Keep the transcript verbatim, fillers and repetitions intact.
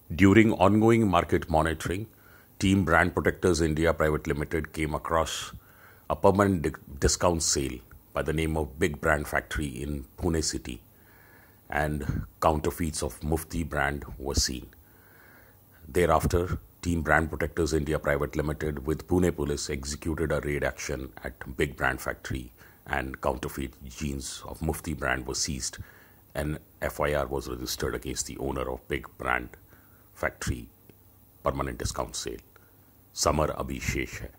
During ongoing market monitoring, Team Brand Protectors India Private Limited came across a permanent di- discount sale by the name of Big Brand Factory in Pune city, and counterfeits of Mufti brand were seen. Thereafter, Team Brand Protectors India Private Limited with Pune Police executed a raid action at Big Brand Factory, and counterfeit jeans of Mufti brand were seized. An F I R was registered against the owner of Big Brand Factory permanent discount sale. समर अभी शेष है.